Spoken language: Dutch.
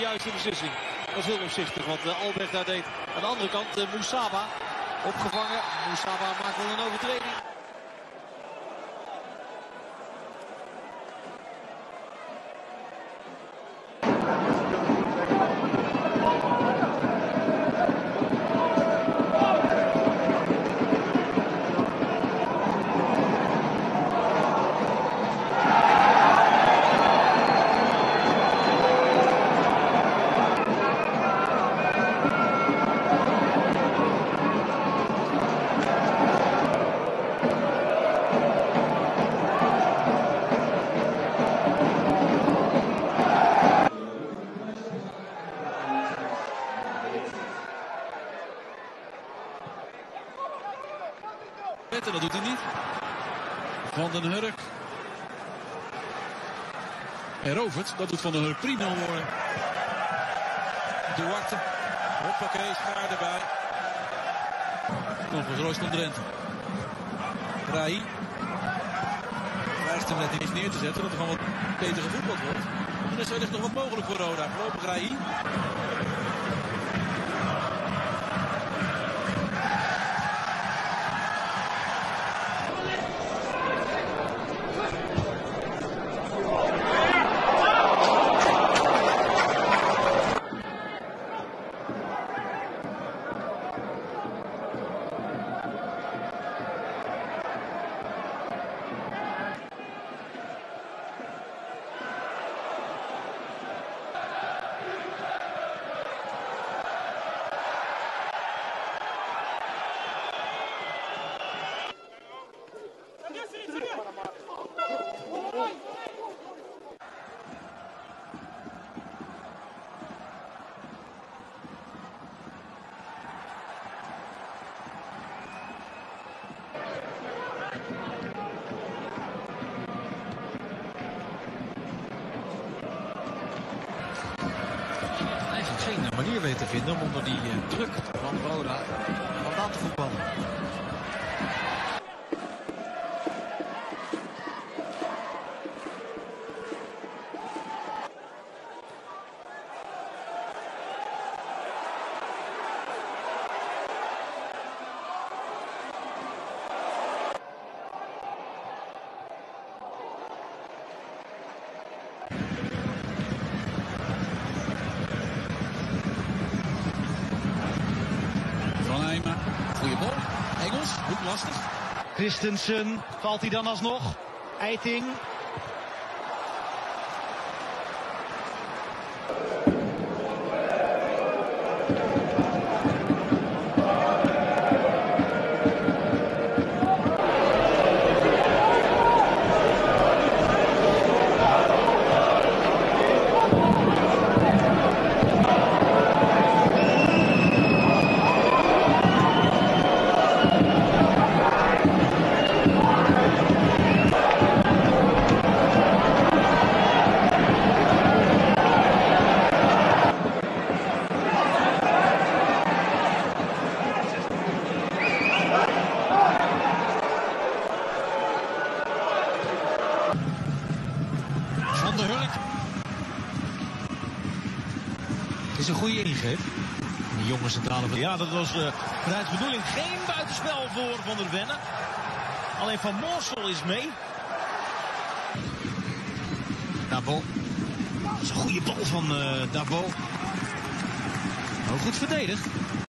juiste beslissing. Dat is heel opzichtig wat Albrecht daar deed. Aan de andere kant Moussaba opgevangen. Moussaba maakt wel een overtreding. En dat doet hij niet. Van den Hurk. En Rovert, dat doet Van den Hurk prima worden. Duarte. Hoppakee, Schaar erbij. Nog een Royston Drenthe. Rai. Wijst hem net eens neer te zetten, dat er gewoon wat beter gevoetbald wordt. En er is wellicht nog wat mogelijk voor Roda. Voorlopig Rai. Geen manier weten te vinden om onder die druk van Roda vandaan te voetballen. Goeie bal. Engels, goed lastig. Christensen, valt hij dan alsnog? Eiting. Van den Hurk. Het is een goede ingreep. Die jonge centrale. Ja, dat was vanuit de bedoeling. Geen buitenspel voor Van der Venne. Alleen Van Moorsel is mee. Dabo. Dat is een goede bal van Dabo. Ook goed verdedigd.